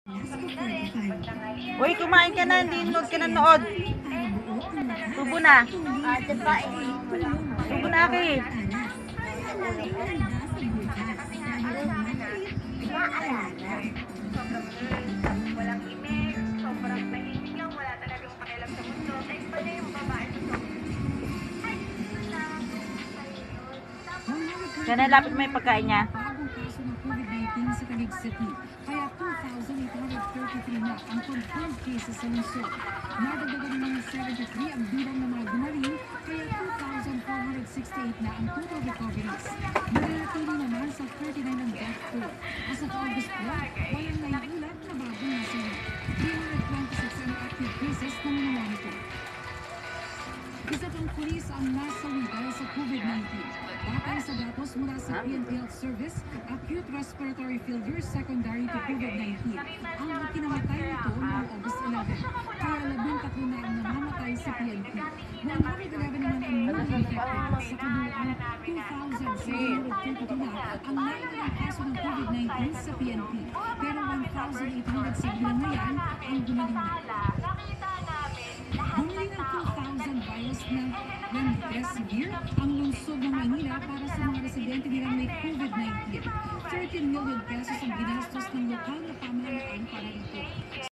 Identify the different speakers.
Speaker 1: Uy, kumain ka na, hindi nanood ka na nood. Tubo na. Tubo na, Aki.
Speaker 2: Walang imig, sobrang tahimik lang, wala talagang pakialam sa mundo. Next pa niya yung babae sa
Speaker 1: Kaya lapit mo yung pagkain niya.
Speaker 3: Bagong kaso ng COVID-19 sa Taguig City. Kaya 2,833 na ang confirmed cases sa lungsod. Nadagdagan ng mga 73 ang bilang ng mga gumaling, kaya 2,468 na ang total recoveries. Nananatili naman sa 39 ang death toll. As of August 4, walang naiulat na bagong nasawi. 326 ang active cases na minamonitor. Isa pang pulis ang nasawi dahil sa COVID-19. Batay sa datos mula sa PNP Health Service, acute respiratory failure secondary to COVID-19 ang kinamatay nito noong August 11. Kaya 13 na ang namamatay sa PNP. 111 naman ang newly infected. Sa kabuuan, 2,722 na ang naiulang kaso ng COVID-19 sa PNP. Pero 1,807 na yan ang gumaling na. Bumili ng 2,000 vials ng remdesivir ang lungsod ng Manila para sa mga residente nilang may COVID-19. 13 million pesos ang ginastos ng lokal na pamahalaan para ito.